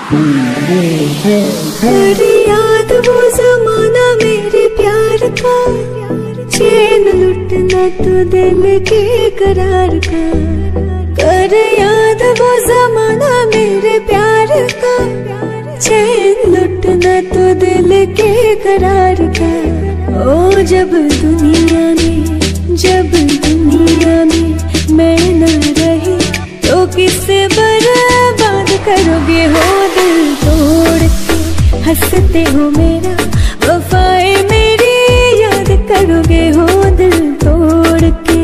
कर याद वो जमाना मेरे प्यार का, चैन लुटना तो दिल के करार का। कर याद वो जमाना मेरे प्यार का, चैन लुटना तो दिल के करार का। ओ जब दुनिया में मैं न रही तो किससे बर्बाद करोगे हो दिल तोड़ के। हंसते हो मेरा वफाएं मेरी याद करोगे हो दिल तोड़ के।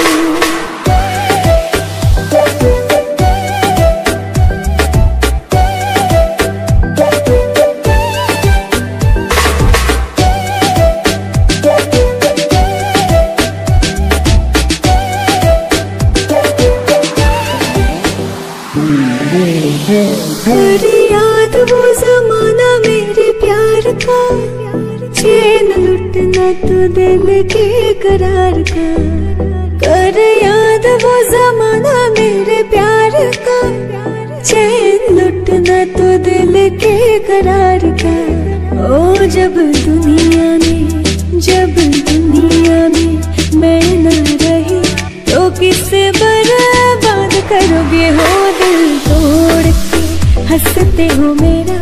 कर याद वो जमाना मेरे प्यार का, चैन लुटना तो दिल के करार का। कर याद वो जमाना मेरे प्यार का, चैन लुटना तो दिल के करार का। ओ जब दुनिया में मैं न रही तो किससे बर्बाद करोगे हो दिल तोड़ के। हंसते हो मेरा